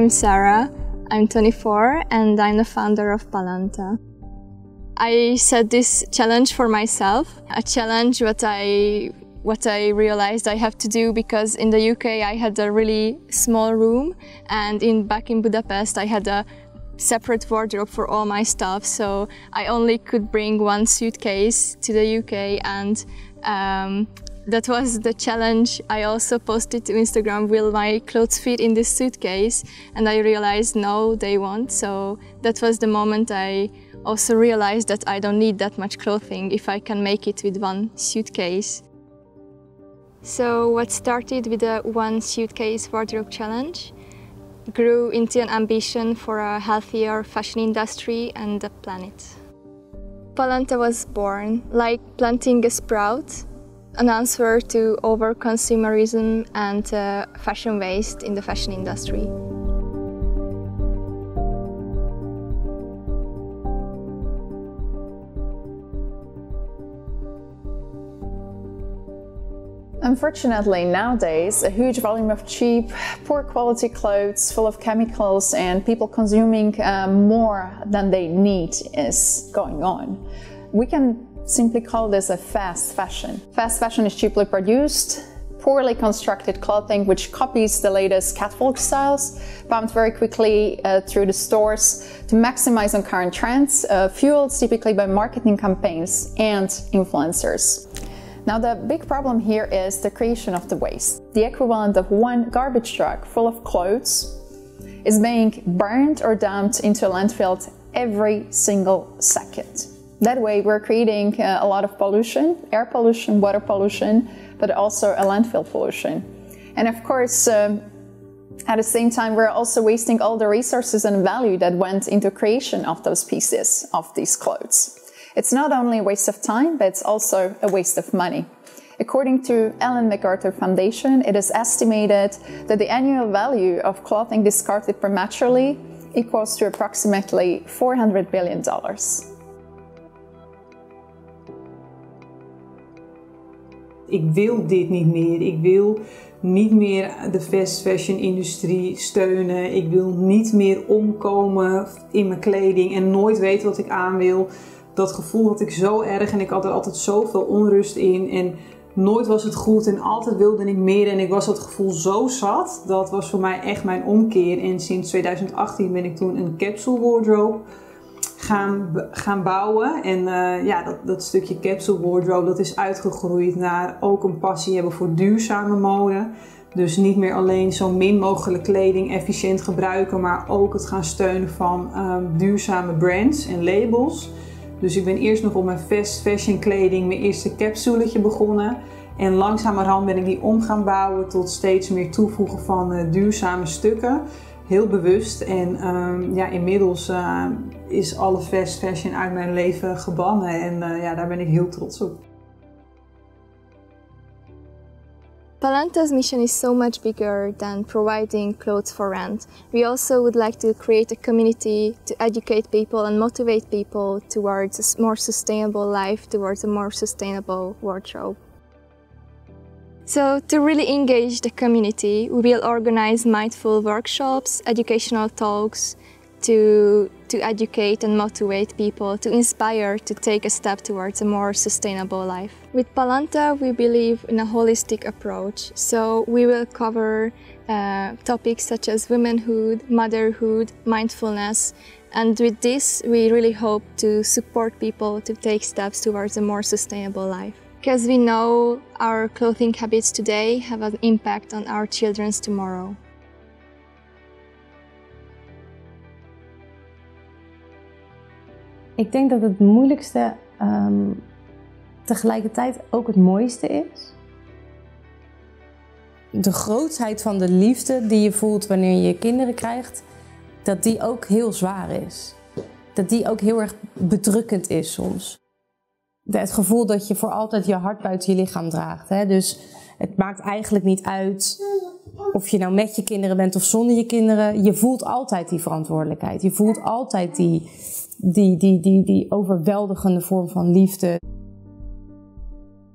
I'm Sarah, I'm 24 and I'm the founder of Palanta. I set this challenge for myself, a challenge what I realized I have to do because in the UK I had a really small room and back in Budapest I had a separate wardrobe for all my stuff, so I only could bring one suitcase to the UK, and that was the challenge. I also posted to Instagram, will my clothes fit in this suitcase? And I realized no, they won't. So that was the moment I also realized that I don't need that much clothing if I can make it with one suitcase. So what started with a one suitcase wardrobe challenge grew into an ambition for a healthier fashion industry and the planet. Palanta was born like planting a sprout, an answer to over-consumerism and fashion waste in the fashion industry. Unfortunately, nowadays, a huge volume of cheap, poor quality clothes full of chemicals and people consuming more than they need is going on. We can simply call this a fast fashion. Fast fashion is cheaply produced, poorly constructed clothing which copies the latest catwalk styles, pumped very quickly through the stores to maximize on current trends, fueled typically by marketing campaigns and influencers. Now the big problem here is the creation of the waste. The equivalent of one garbage truck full of clothes is being burned or dumped into a landfill every single second. That way we're creating a lot of pollution, air pollution, water pollution, but also a landfill pollution. And of course, at the same time, we're also wasting all the resources and value that went into creation of those pieces of these clothes. It's not only a waste of time, but it's also a waste of money. According to Ellen MacArthur Foundation, it is estimated that the annual value of clothing discarded prematurely equals to approximately $400 billion. Ik wil dit niet meer. Ik wil niet meer de fast fashion industrie steunen. Ik wil niet meer omkomen in mijn kleding en nooit weten wat ik aan wil. Dat gevoel had ik zo erg en ik had er altijd zoveel onrust in. En nooit was het goed en altijd wilde ik meer. En ik was dat gevoel zo zat. Dat was voor mij echt mijn omkeer. En sinds 2018 ben ik toen een capsule wardrobe gaan bouwen. En dat stukje capsule wardrobe dat is uitgegroeid naar ook een passie hebben voor duurzame mode. Dus niet meer alleen zo min mogelijk kleding efficiënt gebruiken, maar ook het gaan steunen van duurzame brands en labels. Dus ik ben eerst nog op mijn fast fashion kleding mijn eerste capsuletje begonnen. En langzamerhand ben ik die om gaan bouwen tot steeds meer toevoegen van duurzame stukken. Heel bewust en inmiddels is alle fast fashion uit mijn leven gebannen en daar ben ik heel trots op. Palanta's mission is so much bigger than providing clothes for rent. We also would like to create a community to educate people and motivate people towards a more sustainable life, towards a more sustainable wardrobe. So to really engage the community, we will organize mindful workshops, educational talks to educate and motivate people, to inspire to take a step towards a more sustainable life. With Palanta, we believe in a holistic approach. So we will cover topics such as womanhood, motherhood, mindfulness. And with this, we really hope to support people to take steps towards a more sustainable life. Because we know our clothing habits today have an impact on our children's tomorrow. Ik denk dat het moeilijkste tegelijkertijd ook het mooiste is. De grootheid van de liefde die je voelt wanneer je kinderen krijgt, dat die ook heel zwaar is. Dat die ook heel erg bedrukkend is soms. Het gevoel dat je voor altijd je hart buiten je lichaam draagt. Hè? Dus het maakt eigenlijk niet uit of je nou met je kinderen bent of zonder je kinderen. Je voelt altijd die verantwoordelijkheid. Je voelt altijd die overweldigende vorm van liefde.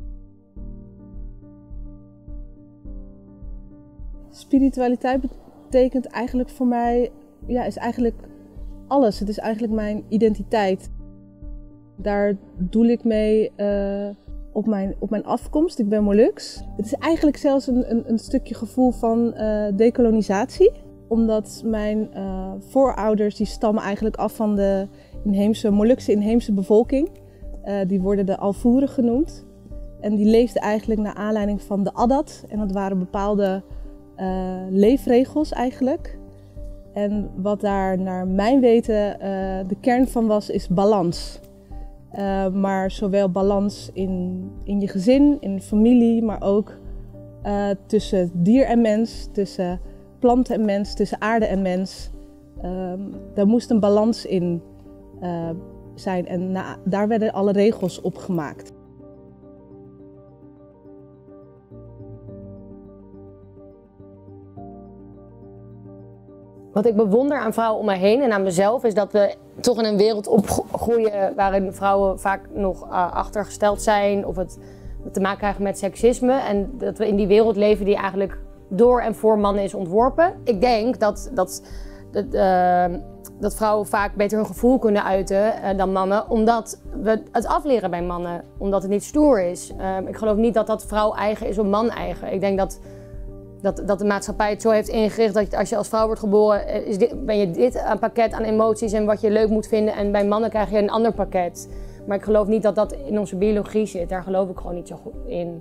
Spiritualiteit betekent eigenlijk voor mij, is eigenlijk alles. Het is eigenlijk mijn identiteit. Daar doel ik mee op mijn afkomst. Ik ben Molux. Het is eigenlijk zelfs een stukje gevoel van dekolonisatie. Omdat mijn voorouders die stammen eigenlijk af van de Molukse inheemse bevolking. Die worden de Alvoeren genoemd. En die leefden eigenlijk naar aanleiding van de Adat. En dat waren bepaalde leefregels eigenlijk. En wat daar naar mijn weten de kern van was, is balans. Maar zowel balans in je gezin, in de familie, maar ook tussen dier en mens, tussen planten en mens, tussen aarde en mens. Daar moest een balans in zijn en daar werden alle regels op gemaakt. Wat ik bewonder aan vrouwen om me heen en aan mezelf is dat we toch in een wereld opgroeien waarin vrouwen vaak nog achtergesteld zijn of het te maken krijgen met seksisme. En dat we in die wereld leven die eigenlijk door en voor mannen is ontworpen. Ik denk dat vrouwen vaak beter hun gevoel kunnen uiten dan mannen, omdat we het afleren bij mannen, omdat het niet stoer is. Ik geloof niet dat dat vrouw eigen is of man eigen. Ik denk dat de maatschappij het zo heeft ingericht dat als je als vrouw wordt geboren, ben je dit een pakket aan emoties en wat je leuk moet vinden. En bij mannen krijg je een ander pakket. Maar ik geloof niet dat dat in onze biologie zit. Daar geloof ik gewoon niet zo goed in.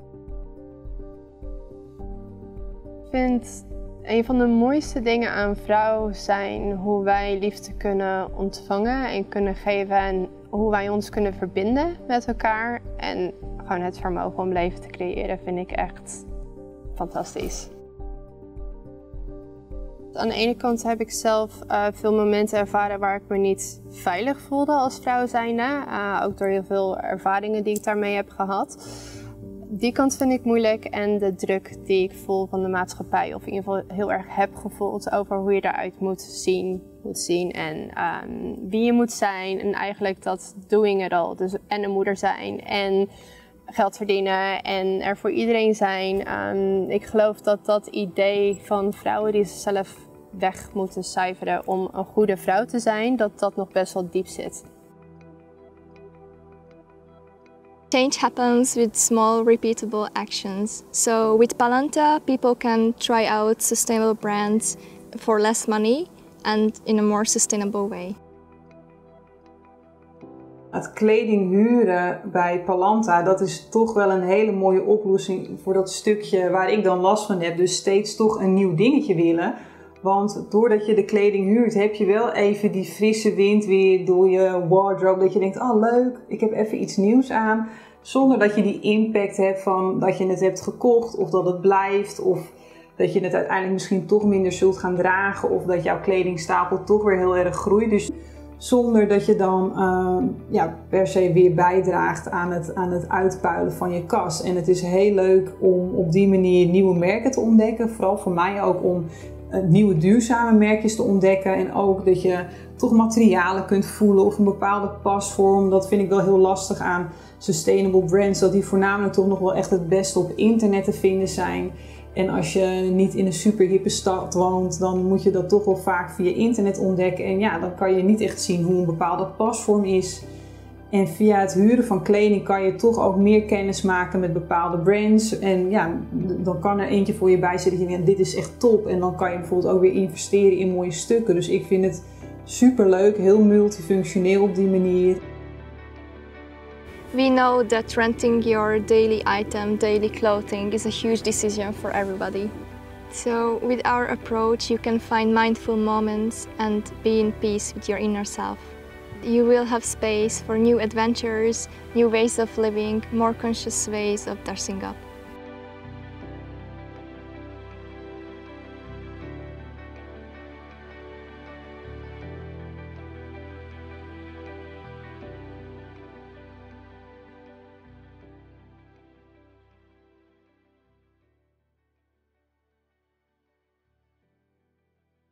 Ik vind een van de mooiste dingen aan vrouw zijn hoe wij liefde kunnen ontvangen en kunnen geven. En hoe wij ons kunnen verbinden met elkaar. En gewoon het vermogen om leven te creëren vind ik echt fantastisch. Aan de ene kant heb ik zelf veel momenten ervaren waar ik me niet veilig voelde als vrouw zijnde. Ook door heel veel ervaringen die ik daarmee heb gehad. Die kant vind ik moeilijk en de druk die ik voel van de maatschappij, of in ieder geval heel erg heb gevoeld over hoe je eruit moet zien en wie je moet zijn. En eigenlijk dat doing it all, dus en een moeder zijn en geld verdienen en er voor iedereen zijn. Ik geloof dat dat idee van vrouwen die zichzelf weg moeten cijferen om een goede vrouw te zijn, dat dat nog best wel diep zit. Change happens with small, repeatable actions. So with Palanta, people can try out sustainable brands for less money and in a more sustainable way. Het kleding huren bij Palanta, dat is toch wel een hele mooie oplossing voor dat stukje waar ik dan last van heb. Dus steeds toch een nieuw dingetje willen. Want doordat je de kleding huurt, heb je wel even die frisse wind weer door je wardrobe. Dat je denkt, oh leuk, ik heb even iets nieuws aan. Zonder dat je die impact hebt van dat je het hebt gekocht of dat het blijft. Of dat je het uiteindelijk misschien toch minder zult gaan dragen. Of dat jouw kledingstapel toch weer heel erg groeit. Dus zonder dat je dan per se weer bijdraagt aan het uitpuilen van je kast. En het is heel leuk om op die manier nieuwe merken te ontdekken. Vooral voor mij ook om nieuwe duurzame merkjes te ontdekken. En ook dat je toch materialen kunt voelen of een bepaalde pasvorm. Dat vind ik wel heel lastig aan sustainable brands. Dat die voornamelijk toch nog wel echt het beste op internet te vinden zijn. En als je niet in een super hippe stad woont, dan moet je dat toch wel vaak via internet ontdekken. En ja, dan kan je niet echt zien hoe een bepaalde pasvorm is. En via het huren van kleding kan je toch ook meer kennis maken met bepaalde brands. En ja, dan kan er eentje voor je bij zitten dat je denkt, dit is echt top. En dan kan je bijvoorbeeld ook weer investeren in mooie stukken. Dus ik vind het super leuk, heel multifunctioneel op die manier. We know that renting your daily item, daily clothing, is a huge decision for everybody. So with our approach, you can find mindful moments and be in peace with your inner self. You will have space for new adventures, new ways of living, more conscious ways of dressing up.